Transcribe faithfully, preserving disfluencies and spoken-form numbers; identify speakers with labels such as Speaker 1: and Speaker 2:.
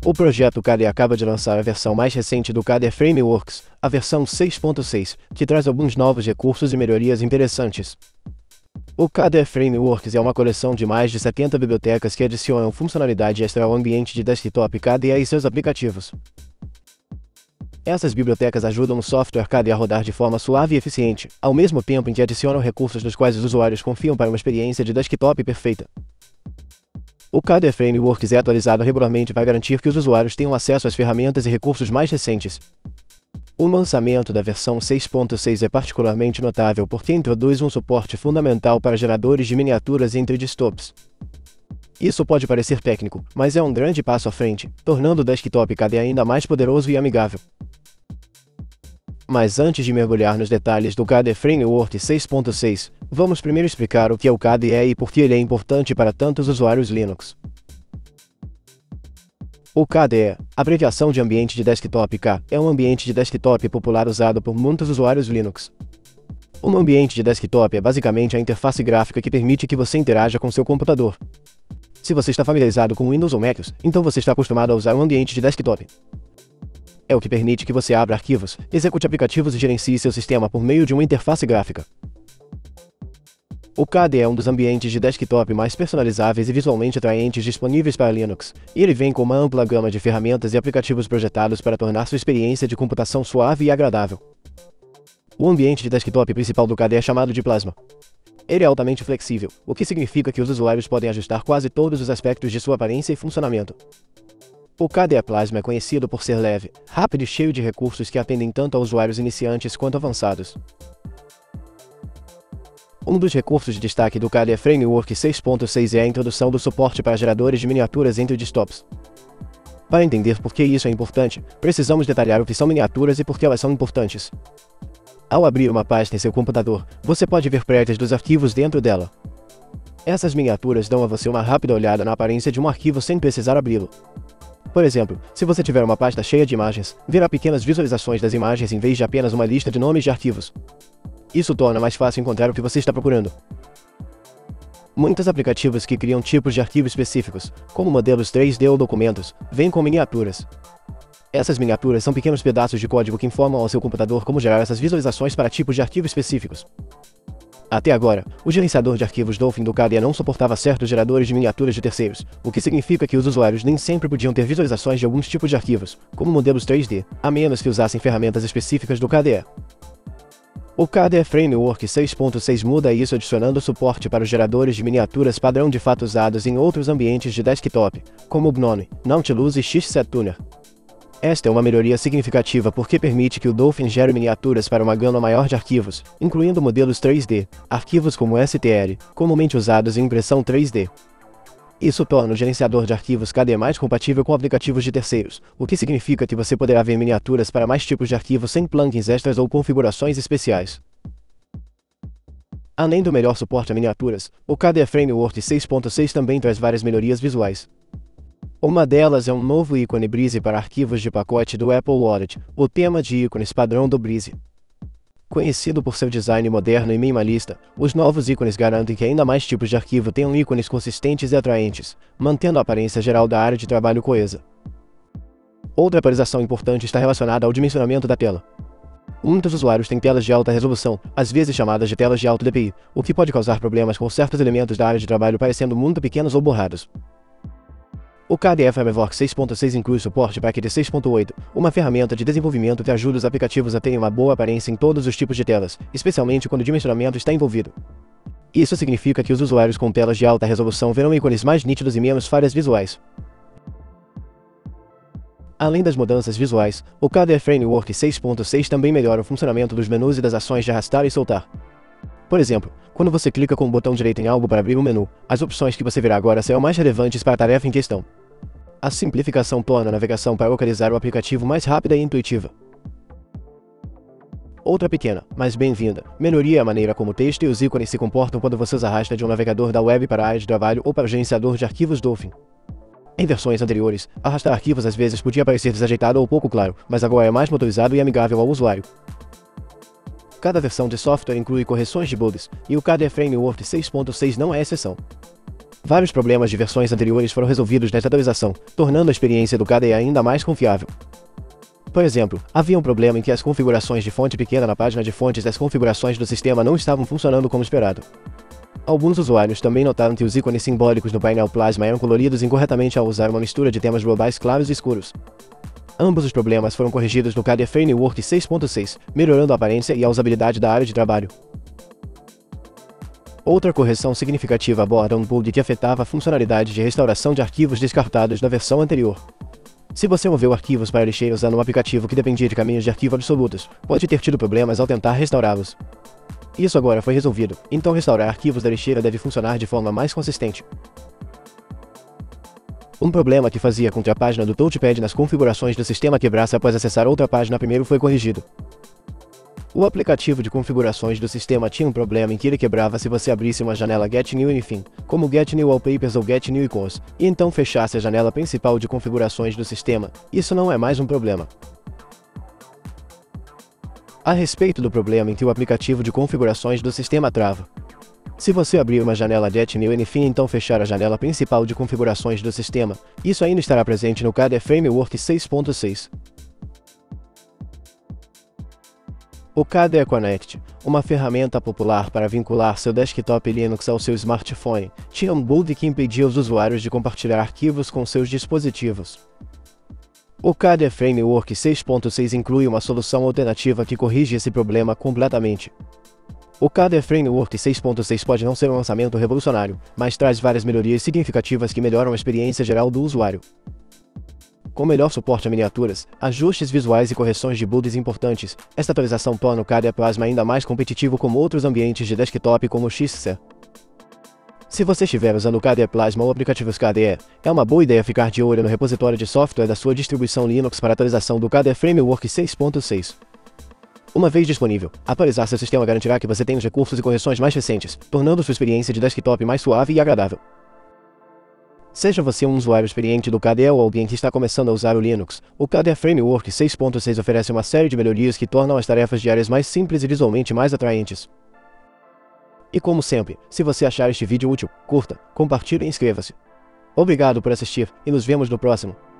Speaker 1: O projeto K D E acaba de lançar a versão mais recente do K D E Frameworks, a versão seis ponto seis, que traz alguns novos recursos e melhorias interessantes. O K D E Frameworks é uma coleção de mais de setenta bibliotecas que adicionam funcionalidade extra ao ambiente de desktop K D E e seus aplicativos. Essas bibliotecas ajudam o software K D E a rodar de forma suave e eficiente, ao mesmo tempo em que adicionam recursos nos quais os usuários confiam para uma experiência de desktop perfeita. O K D E Frameworks é atualizado regularmente para garantir que os usuários tenham acesso às ferramentas e recursos mais recentes. O lançamento da versão seis ponto seis é particularmente notável porque introduz um suporte fundamental para geradores de miniaturas entre desktops. Isso pode parecer técnico, mas é um grande passo à frente, tornando o desktop K D E ainda mais poderoso e amigável. Mas antes de mergulhar nos detalhes do K D E Framework seis ponto seis, vamos primeiro explicar o que é o K D E e por que ele é importante para tantos usuários Linux. O K D E, abreviação de ambiente de desktop K, é um ambiente de desktop popular usado por muitos usuários Linux. Um ambiente de desktop é basicamente a interface gráfica que permite que você interaja com seu computador. Se você está familiarizado com Windows ou Mac, então você está acostumado a usar um ambiente de desktop. É o que permite que você abra arquivos, execute aplicativos e gerencie seu sistema por meio de uma interface gráfica. O K D E é um dos ambientes de desktop mais personalizáveis e visualmente atraentes disponíveis para Linux, e ele vem com uma ampla gama de ferramentas e aplicativos projetados para tornar sua experiência de computação suave e agradável. O ambiente de desktop principal do K D E é chamado de Plasma. Ele é altamente flexível, o que significa que os usuários podem ajustar quase todos os aspectos de sua aparência e funcionamento. O K D E Plasma é conhecido por ser leve, rápido e cheio de recursos que atendem tanto a usuários iniciantes quanto avançados. Um dos recursos de destaque do K D E Framework seis ponto seis é a introdução do suporte para geradores de miniaturas entre desktops. Para entender por que isso é importante, precisamos detalhar o que são miniaturas e por que elas são importantes. Ao abrir uma pasta em seu computador, você pode ver prédios dos arquivos dentro dela. Essas miniaturas dão a você uma rápida olhada na aparência de um arquivo sem precisar abri-lo. Por exemplo, se você tiver uma pasta cheia de imagens, verá pequenas visualizações das imagens em vez de apenas uma lista de nomes de arquivos. Isso torna mais fácil encontrar o que você está procurando. Muitos aplicativos que criam tipos de arquivo específicos, como modelos três D ou documentos, vêm com miniaturas. Essas miniaturas são pequenos pedaços de código que informam ao seu computador como gerar essas visualizações para tipos de arquivo específicos. Até agora, o gerenciador de arquivos Dolphin do K D E não suportava certos geradores de miniaturas de terceiros, o que significa que os usuários nem sempre podiam ter visualizações de alguns tipos de arquivos, como modelos três D, a menos que usassem ferramentas específicas do K D E. O K D E Framework seis ponto seis muda isso adicionando suporte para os geradores de miniaturas padrão de fato usados em outros ambientes de desktop, como o Gnome, Nautilus e Xsetuner. Esta é uma melhoria significativa porque permite que o Dolphin gere miniaturas para uma gama maior de arquivos, incluindo modelos três D, arquivos como S T L, comumente usados em impressão três D. Isso torna o gerenciador de arquivos K D E mais compatível com aplicativos de terceiros, o que significa que você poderá ver miniaturas para mais tipos de arquivos sem plugins extras ou configurações especiais. Além do melhor suporte a miniaturas, o K D E Framework seis ponto seis também traz várias melhorias visuais. Uma delas é um novo ícone Breeze para arquivos de pacote do Apple Wallet, o tema de ícones padrão do Breeze. Conhecido por seu design moderno e minimalista, os novos ícones garantem que ainda mais tipos de arquivo tenham ícones consistentes e atraentes, mantendo a aparência geral da área de trabalho coesa. Outra atualização importante está relacionada ao dimensionamento da tela. Muitos usuários têm telas de alta resolução, às vezes chamadas de telas de alto D P I, o que pode causar problemas com certos elementos da área de trabalho parecendo muito pequenos ou borrados. O K D E Framework seis ponto seis inclui suporte para Qt seis ponto oito, uma ferramenta de desenvolvimento que ajuda os aplicativos a terem uma boa aparência em todos os tipos de telas, especialmente quando o dimensionamento está envolvido. Isso significa que os usuários com telas de alta resolução verão ícones mais nítidos e menos falhas visuais. Além das mudanças visuais, o K D E Framework seis ponto seis também melhora o funcionamento dos menus e das ações de arrastar e soltar. Por exemplo, quando você clica com o botão direito em algo para abrir um menu, as opções que você verá agora serão mais relevantes para a tarefa em questão. A simplificação torna a navegação para localizar o aplicativo mais rápida e intuitiva. Outra pequena, mas bem-vinda, melhoria é a maneira como o texto e os ícones se comportam quando você os arrasta de um navegador da web para a área de trabalho ou para o gerenciador de arquivos Dolphin. Em versões anteriores, arrastar arquivos às vezes podia parecer desajeitado ou pouco claro, mas agora é mais motorizado e amigável ao usuário. Cada versão de software inclui correções de bugs, e o K D E Framework seis ponto seis não é exceção. Vários problemas de versões anteriores foram resolvidos nesta atualização, tornando a experiência do K D E ainda mais confiável. Por exemplo, havia um problema em que as configurações de fonte pequena na página de fontes das configurações do sistema não estavam funcionando como esperado. Alguns usuários também notaram que os ícones simbólicos no painel Plasma eram coloridos incorretamente ao usar uma mistura de temas globais claros e escuros. Ambos os problemas foram corrigidos no K D E Framework seis ponto seis, melhorando a aparência e a usabilidade da área de trabalho. Outra correção significativa aborda um bug que afetava a funcionalidade de restauração de arquivos descartados da versão anterior. Se você moveu arquivos para a lixeira usando um aplicativo que dependia de caminhos de arquivo absolutos, pode ter tido problemas ao tentar restaurá-los. Isso agora foi resolvido, então restaurar arquivos da lixeira deve funcionar de forma mais consistente. Um problema que fazia com que a página do Touchpad nas configurações do sistema quebrasse após acessar outra página primeiro foi corrigido. O aplicativo de configurações do sistema tinha um problema em que ele quebrava se você abrisse uma janela Get New Anything, como Get New Wallpapers ou Get New Icons, e então fechasse a janela principal de configurações do sistema. Isso não é mais um problema. A respeito do problema em que o aplicativo de configurações do sistema trava. Se você abrir uma janela Get New Anything e então fechar a janela principal de configurações do sistema, isso ainda estará presente no K D E Framework seis ponto seis. O K D E Connect, uma ferramenta popular para vincular seu desktop Linux ao seu smartphone, tinha um bug que impedia os usuários de compartilhar arquivos com seus dispositivos. O K D E Framework seis ponto seis inclui uma solução alternativa que corrige esse problema completamente. O K D E Framework seis ponto seis pode não ser um lançamento revolucionário, mas traz várias melhorias significativas que melhoram a experiência geral do usuário. Com melhor suporte a miniaturas, ajustes visuais e correções de bugs importantes, esta atualização torna o K D E Plasma ainda mais competitivo como outros ambientes de desktop como o X C. Se você estiver usando o K D E Plasma ou aplicativos K D E, é uma boa ideia ficar de olho no repositório de software da sua distribuição Linux para a atualização do K D E Framework seis ponto seis. Uma vez disponível, atualizar seu sistema garantirá que você tenha os recursos e correções mais recentes, tornando sua experiência de desktop mais suave e agradável. Seja você um usuário experiente do K D E ou alguém que está começando a usar o Linux, o K D E Framework seis ponto seis oferece uma série de melhorias que tornam as tarefas diárias mais simples e visualmente mais atraentes. E como sempre, se você achar este vídeo útil, curta, compartilhe e inscreva-se. Obrigado por assistir, e nos vemos no próximo.